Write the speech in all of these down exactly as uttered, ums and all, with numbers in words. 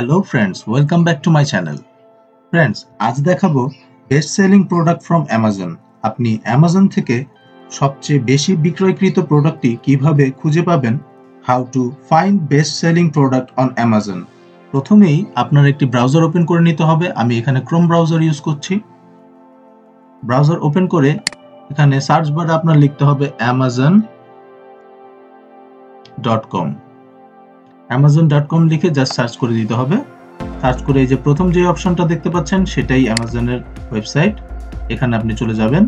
Hello friends, welcome back to my channel. Friends, আজ দেখাবো best selling product from Amazon. আপনি Amazon থেকে সবচেয়ে বেশি বিক্রয়কৃত প্রোডাক্টটি কিভাবে খুঁজে পাবেন। How to find best selling product on Amazon. প্রথমেই আপনার একটি ব্রাউজার ওপেন করে নিতে হবে। আমি এখানে ক্রোম ব্রাউজার ইউজ করছি। ব্রাউজার ওপেন করে এখানে সার্চ বারে আপনার লিখতে হবে Amazon dot com. Amazon dot com লিখে জাস্ট সার্চ করে দিতে হবে। সার্চ করে এই যে প্রথম যে অপশনটা দেখতে পাচ্ছেন সেটাই অ্যামাজনের ওয়েবসাইট। এখানে আপনি চলে যাবেন।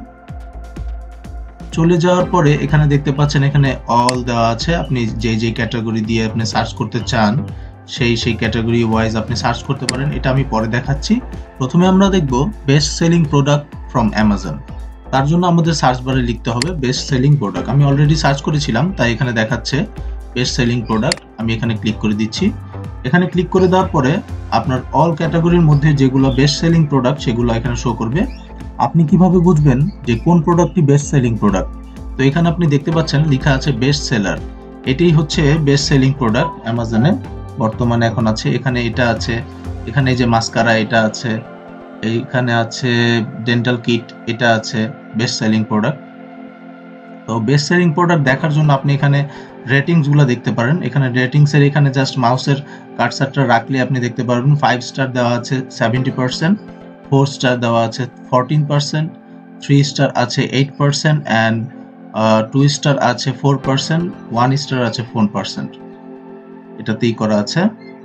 চলে যাওয়ার পরে এখানে দেখতে পাচ্ছেন এখানে অল দেওয়া আছে। আপনি যে যে ক্যাটাগরি দিয়ে আপনি সার্চ করতে চান সেই সেই ক্যাটাগরি ওয়াইজ আপনি সার্চ করতে পারেন। এটা আমি পরে দেখাচ্ছি। প্রথমে আমরা দেখব best selling product from Amazon. তার জন্য আমাদের সার্চ বারে লিখতে হবে বেস্ট সেলিং প্রোডাক্ট। আমি অলরেডি সার্চ করেছিলাম তাই এখানে দেখাচ্ছে বেস্ট সেলিং প্রোডাক্ট। আমি এখানে ক্লিক করে দিচ্ছি। এখানে ক্লিক করে দেওয়ার পরে আপনার অল ক্যাটাগরির মধ্যে যেগুলো বেস্ট সেলিং প্রোডাক্ট সেগুলো এখানে শো করবে। আপনি কিভাবে বুঝবেন যে কোন প্রোডাক্টটি বেস্ট সেলিং প্রোডাক্ট? তো এখানে আপনি দেখতে পাচ্ছেন লেখা আছে বেস্ট সেলার। এটাই হচ্ছে বেস্ট সেলিং প্রোডাক্ট অ্যামাজনে বর্তমানে এখন আছে। এখানে এটা আছে, এখানে এই যে মাস্কারা এটা আছে, এইখানে আছে ডেন্টাল কিট এটা আছে বেস্ট সেলিং প্রোডাক্ট। তো বেস্ট সেলিং প্রোডাক্ট দেখার জন্য আপনি এখানে রেটিংস গুলো দেখতে পারেন। এখানে রেটিংস এর এখানে জাস্ট মাউসের কার্সারটা রাখলে আপনি দেখতে পারবেন ফাইভ স্টার দেওয়া আছে সেভেন্টি পার্সেন্ট, ফোর স্টার দেওয়া আছে ফোরটিন পার্সেন্ট, থ্রি স্টার আছে eight percent and two star আছে ফোর পার্সেন্ট, ওয়ান স্টার আছে ফোর পার্সেন্ট। এটাতেই করা আছে।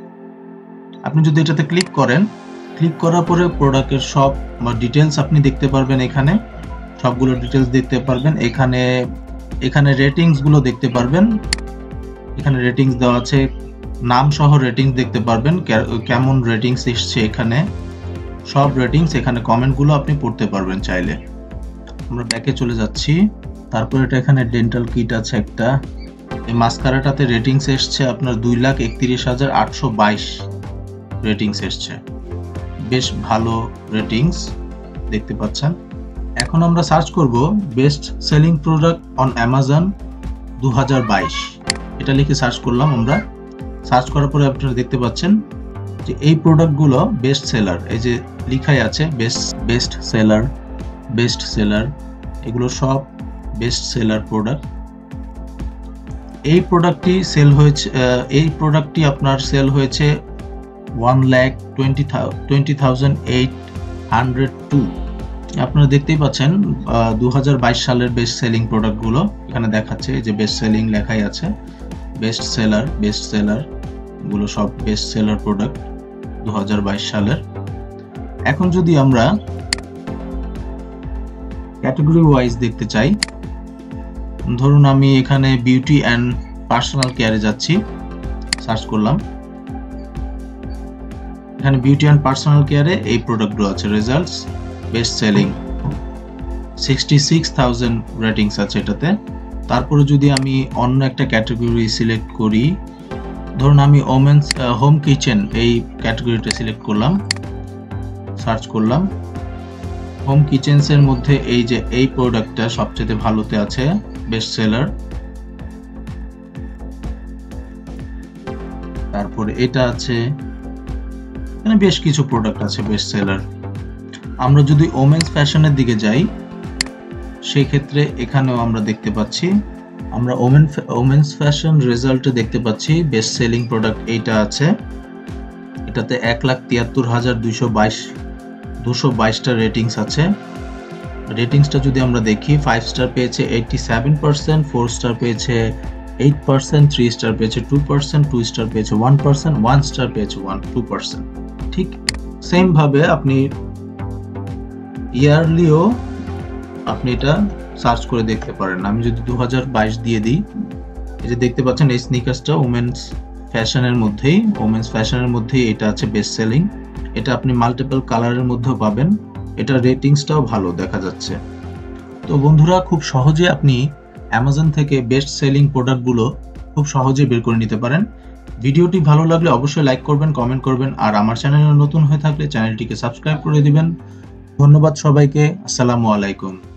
আপনি যদি এটাতে ক্লিক করেন, ক্লিক করার পরে প্রোডাক্টের সব ডিটেলস আপনি দেখতে পারবেন। এখানে সবগুলো ডিটেলস দেখতে পারবেন। এখানে এখানে রেটিংস গুলো দেখতে পারবেন। এখানে রেটিংস দেওয়া আছে, নাম সহ রেটিংস দেখতে পারবেন, কেমন রেটিংস এসছে। এখানে সব রেটিংস, এখানে কমেন্ট গুলো আপনি পড়তে পারবেন চাইলে। আমরা ব্যাকে চলে যাচ্ছি। তারপর এটা এখানে ডেন্টাল কিট আছে একটা। এই মাস্কারাটাতে রেটিংস এসছে আপনার দুই লাখ একত্রিশ হাজার আটশো বাইশ রেটিংস এসছে। বেশ ভালো রেটিংস দেখতে পাচ্ছেন। এখন আমরা সার্চ করব best selling product on Amazon দু হাজার বাইশ। এটা লিখে সার্চ করলাম আমরা। সার্চ করার পরে আপনারা দেখতে পাচ্ছেন যে এই প্রোডাক্টগুলো বেস্ট সেলার। এই যে লেখাই আছে best best seller best seller, এগুলো সব বেস্ট সেলার প্রোডাক্ট। এই প্রোডাক্টটি সেল হয়েছে এই প্রোডাক্টটি আপনার সেল হয়েছে one lakh twenty twenty thousand eight hundred two. আপনারা দেখতেই পাচ্ছেন দু হাজার বাইশ সালের বেস্ট সেলিং প্রোডাক্টগুলো এখানে দেখাচ্ছে। যে বেস্ট সেলিং লেখাই আছে, বেস্ট সেলার বেস্ট সেলার, এগুলো সব বেস্ট সেলার প্রোডাক্ট দু হাজার বাইশ সালের। এখন যদি আমরা ক্যাটাগরি ওয়াইজ দেখতে চাই, ধরুন আমি এখানে বিউটি অ্যান্ড পার্সোনাল কেয়ারে যাচ্ছি, সার্চ করলাম। এখানে বিউটি অ্যান্ড পার্সোনাল কেয়ারে এই প্রোডাক্টগুলো আছে। Results best selling sixty six thousand ratings আছে এটাতে। তারপরে যদি আমি অন্য একটা ক্যাটাগরি সিলেক্ট করি, ধরুন আমি ওমেন্স হোম কিচেন এই ক্যাটাগরিটা সিলেক্ট করলাম, সার্চ করলাম। হোম কিচেন্স এর মধ্যে এই যে এই প্রোডাক্টটা সবচেয়ে ভালোতে আছে বেস্ট সেলার। তারপরে এটা আছে, এখানে বেশ কিছু প্রোডাক্ট আছে বেস্ট সেলার। আমরা যদি ওমেন্স ফ্যাশনের দিকে যাই সেই ক্ষেত্রে এখানেও আমরা দেখতে পাচ্ছি, আমরা ওমেন ওমেন্স ফ্যাশন রেজাল্টে দেখতে পাচ্ছি বেস্ট সেলিং প্রোডাক্ট এইটা আছে। এটাতে এক লাখ তিয়াত্তর হাজার দুইশো বাইশ দুশো বাইশটা রেটিংস আছে। রেটিংসটা যদি আমরা দেখি, ফাইভ স্টার পেয়েছে eighty seven percent, four star পেয়েছে এইট পার্সেন্ট, থ্রি স্টার পেয়েছে টু পার্সেন্ট, টু স্টার পেয়েছে ওয়ান পার্সেন্ট, ওয়ান স্টার পেয়েছে ওয়ান টু পার্সেন্ট। ঠিক সেম ভাবে আপনি ইয়ারলিও আপনি এটা সার্চ করে দেখতে পারেন। আমি যদি দু হাজার বাইশ দিয়ে দিই, এই যে দেখতে পাচ্ছেন এই স্নিকার্সটা ওমেন্স ফ্যাশনের মধ্যেই ওমেন্স ফ্যাশনের মধ্যেই এটা আছে বেস্ট সেলিং। এটা আপনি মাল্টিপল কালারের মধ্যেও পাবেন। এটা রেটিংসটাও ভালো দেখা যাচ্ছে। তো বন্ধুরা, খুব সহজে আপনি অ্যামাজন থেকে বেস্ট সেলিং প্রোডাক্টগুলো খুব সহজে বের করে নিতে পারেন। ভিডিওটি ভালো লাগলে অবশ্যই লাইক করবেন, কমেন্ট করবেন, আর আমার চ্যানেলে নতুন হয়ে থাকলে চ্যানেলটিকে সাবস্ক্রাইব করে দিবেন। ধন্যবাদ সবাইকে। আসসালামু আলাইকুম।